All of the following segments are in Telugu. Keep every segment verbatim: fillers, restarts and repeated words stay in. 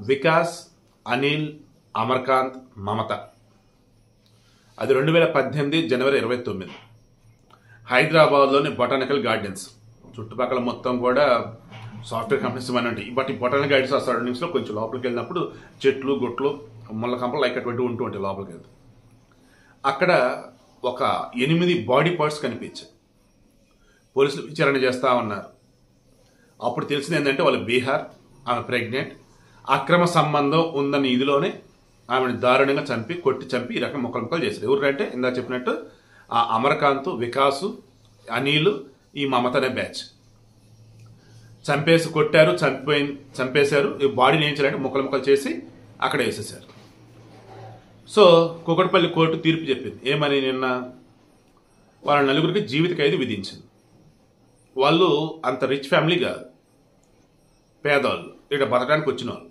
వికాస్, అనిల్, అమర్కాంత్, మమత. అది రెండు వేల పద్దెనిమిది జనవరి ఇరవై తొమ్మిది హైదరాబాద్లోని బొటానికల్ గార్డెన్స్. చుట్టుపక్కల మొత్తం కూడా సాఫ్ట్వేర్ కంపెనీస్ ఇవన్నీ ఉంటాయి. బట్ ఈ బొటానికల్ గార్డెన్స్ ఆ సరౌండింగ్స్లో కొంచెం లోపలికి వెళ్ళినప్పుడు చెట్లు, గుట్లు, ముళ్ళ కంపలు లైక్ అటువంటి ఉంటూ ఉంటాయి లోపలికి వెళ్తే. అక్కడ ఒక ఎనిమిది బాడీ పార్ట్స్ కనిపించాయి. పోలీసులు విచారణ చేస్తూ ఉన్నారు. అప్పుడు తెలిసింది ఏంటంటే వాళ్ళు బీహార్, ఆమె ప్రెగ్నెంట్, అక్రమ సంబంధం ఉందని ఇదిలోనే ఆమెను దారుణంగా చంపి కొట్టి చంపి ఈ రకం ముక్కలు ముక్కలు చేశారు. ఎవరంటే ఇందాక చెప్పినట్టు ఆ అమర్కాంత్, వికాసు, అనిల్, ఈ మమత అనే బ్యాచ్ చంపేసి కొట్టారు, చంపిపోయి చంపేశారు. ఈ బాడీని ఏం చేయాలంటే ముక్కలు ముక్కలు చేసి అక్కడ వేసేసారు. సో కూకట్పల్లి కోర్టు తీర్పు చెప్పింది ఏమని, నిన్న వాళ్ళ నలుగురికి జీవిత ఖైదు విధించింది. వాళ్ళు అంత రిచ్ ఫ్యామిలీ కాదు, పేదవాళ్ళు, ఇక్కడ బతకడానికి వచ్చిన వాళ్ళు.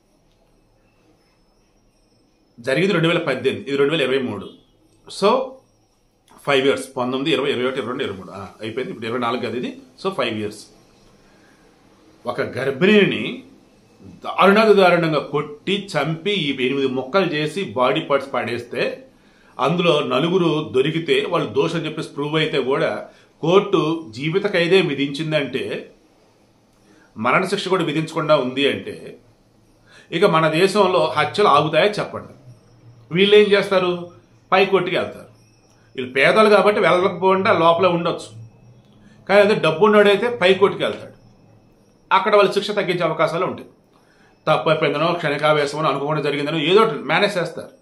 జరిగింది రెండు వేల పద్దెనిమిది, ఇది రెండు వేల ఇరవై మూడు. సో ఫైవ్ ఇయర్స్ పంతొమ్మిది, ఇరవై, ఇరవై ఒకటి, ఇరవై రెండు, ఇరవై మూడు అయిపోయింది. ఇప్పుడు ఇరవై నాలుగు కదా ఇది. సో ఫైవ్ ఇయర్స్ ఒక గర్భిణిని దారుణంగా దారుణంగా కొట్టి చంపి ఈ ఎనిమిది మొక్కలు చేసి బాడీ పార్ట్స్ పడేస్తే అందులో నలుగురు దొరికితే వాళ్ళు దోషం చెప్పేసి ప్రూవ్ అయితే కూడా కోర్టు జీవిత ఖైదే విధించిందంటే, మరణశిక్ష కూడా విధించకుండా ఉంది అంటే ఇక మన దేశంలో హత్యలు ఆగుతాయో చెప్పండి. వీళ్ళు ఏం చేస్తారు, పై కోర్టుకి వెళ్తారు. వీళ్ళు పేదలు కాబట్టి వెళ్ళకపోకుండా లోపల ఉండొచ్చు. కానీ అదే డబ్బు ఉన్నాడైతే పై కోర్టుకి వెళ్తాడు. అక్కడ వాళ్ళు శిక్ష తగ్గించే అవకాశాలు ఉంటాయి. తప్పు అయిపోయిందనో, క్షణికావేశమనో, అనుకోకుండా జరిగిందనో ఏదో మేనేజ్ చేస్తారు.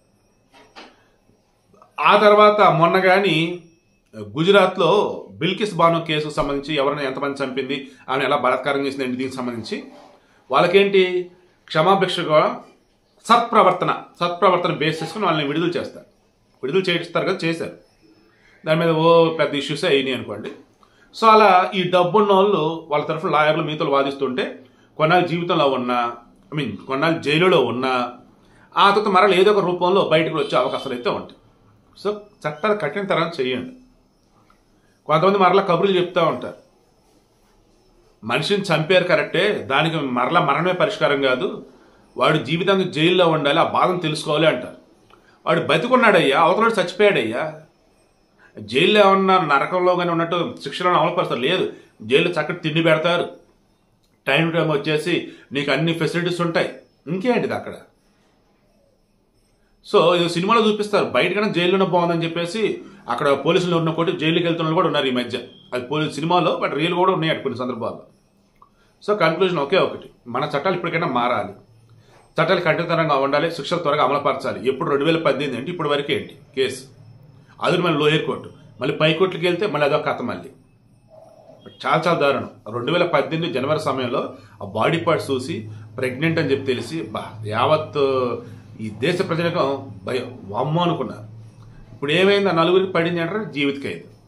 ఆ తర్వాత మొన్న కానీ గుజరాత్లో బిల్కిస్ బానో కేసుకు సంబంధించి ఎవరైనా ఎంతమంది చంపింది, ఆమె ఎలా బలాత్కారం చేసింది దీనికి సంబంధించి వాళ్ళకేంటి క్షమాభిక్షగా సత్ప్రవర్తన సత్ప్రవర్తన బేస్ చేసుకుని వాళ్ళని విడుదల చేస్తారు. విడుదల చేయిస్తారు కదా, చేశారు. దాని మీద ఓ పెద్ద ఇష్యూస్ అయినాయి అనుకోండి. సో అలా ఈ డబ్బున్న వాళ్ళు వాళ్ళ తరఫున లాయర్లు మీతో వాదిస్తుంటే కొన్నాళ్ళు జీవితంలో ఉన్నా, ఐ మీన్ కొన్నాళ్ళు జైలులో ఉన్నా, ఆ తర్వాత మరలా ఏదో ఒక రూపంలో బయటకు వచ్చే అవకాశాలు అయితే ఉంటాయి. సో చట్టాలు కఠిన తరం చేయండి. కొంతమంది మరలా కబుర్లు చెప్తూ ఉంటారు, మనిషిని చంపారు కరెక్టే, దానికి మరలా మరణమే పరిష్కారం కాదు, వాడు జీవితానికి జైల్లో ఉండాలి, ఆ బాధను తెలుసుకోవాలి అంటారు. వాడు బతికున్నాడయ్యా, అవతల చచ్చిపోయాడయ్యా. జైల్లో ఏమన్నా నరకంలో కానీ ఉన్నట్టు శిక్షలను అమలుపరుస్తారు? లేదు, జైల్లో చక్కటి తిండి పెడతారు, టైం టు టైం వచ్చేసి నీకు అన్ని ఫెసిలిటీస్ ఉంటాయి. ఇంకేంటిది అక్కడ? సో ఇది సినిమాలో చూపిస్తారు, బయటకన్నా జైల్లోనే బాగుందని చెప్పేసి అక్కడ పోలీసులు ఉన్న కొట్టి జైలుకి వెళ్తున్న కూడా ఉన్నారు ఈ మధ్య. అది పోలీసు సినిమాలో, బట్ రియల్ కూడా ఉన్నాయి అటు కొన్ని సందర్భాల్లో. సో కన్క్లూజన్ ఒకే ఒకటి, మన చట్టాలు ఇప్పటికైనా మారాలి, చట్టాలు కఠినతరంగా ఉండాలి, శిక్షలు త్వరగా అమలుపరచాలి. ఎప్పుడు రెండు వేల పద్దెనిమిది అంటే ఇప్పటి వరకు ఏంటి కేసు, అది మళ్ళీ లోయర్ కోర్టు, మళ్ళీ పై కోర్టుకి వెళ్తే మళ్ళీ అదొక కథ. మళ్ళీ చాలా చాలా దారుణం. రెండు వేల పద్దెనిమిది జనవరి సమయంలో ఆ బాడీ పార్ట్స్ చూసి ప్రెగ్నెంట్ అని చెప్పి తెలిసి బా యావత్ ఈ దేశ ప్రజలకు భయం వామ్మో అనుకున్నారు. ఇప్పుడు ఏమైంది, ఆ నలుగురికి పడింది అంటే జీవిత ఖైదు.